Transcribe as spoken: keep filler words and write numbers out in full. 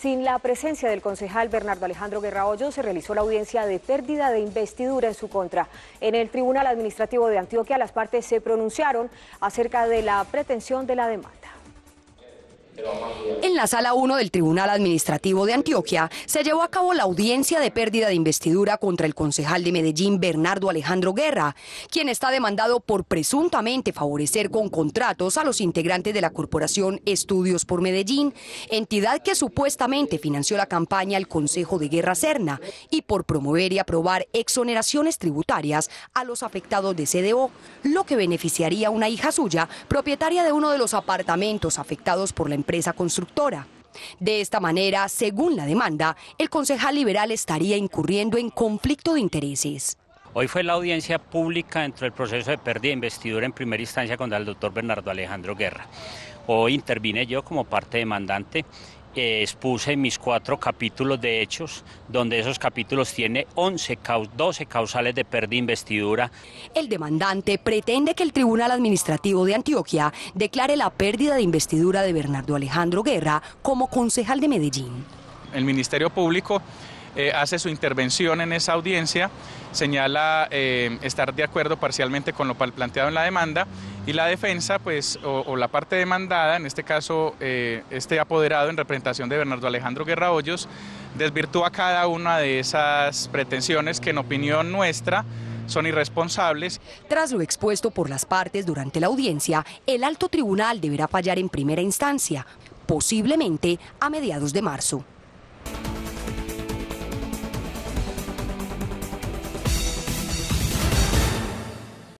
Sin la presencia del concejal Bernardo Alejandro Guerra Hoyos, se realizó la audiencia de pérdida de investidura en su contra. En el Tribunal Administrativo de Antioquia, las partes se pronunciaron acerca de la pretensión de la demanda. En la Sala uno del Tribunal Administrativo de Antioquia se llevó a cabo la audiencia de pérdida de investidura contra el concejal de Medellín, Bernardo Alejandro Guerra, quien está demandado por presuntamente favorecer con contratos a los integrantes de la Corporación Estudios por Medellín, entidad que supuestamente financió la campaña al Consejo de Guerra Serna, y por promover y aprobar exoneraciones tributarias a los afectados de C D O, lo que beneficiaría a una hija suya, propietaria de uno de los apartamentos afectados por la empresa constructora. De esta manera, según la demanda, el concejal liberal estaría incurriendo en conflicto de intereses. Hoy fue la audiencia pública dentro del proceso de pérdida de investidura en primera instancia contra el doctor Bernardo Alejandro Guerra. Hoy intervine yo como parte demandante. Eh, expuse mis cuatro capítulos de hechos, donde esos capítulos tiene once, doce causales de pérdida de investidura. El demandante pretende que el Tribunal Administrativo de Antioquia declare la pérdida de investidura de Bernardo Alejandro Guerra como concejal de Medellín. El Ministerio Público Eh, hace su intervención en esa audiencia, señala eh, estar de acuerdo parcialmente con lo planteado en la demanda, y la defensa, pues, o, o la parte demandada, en este caso eh, este apoderado en representación de Bernardo Alejandro Guerra Hoyos, desvirtúa cada una de esas pretensiones que en opinión nuestra son irresponsables. Tras lo expuesto por las partes durante la audiencia, el alto tribunal deberá fallar en primera instancia, posiblemente a mediados de marzo.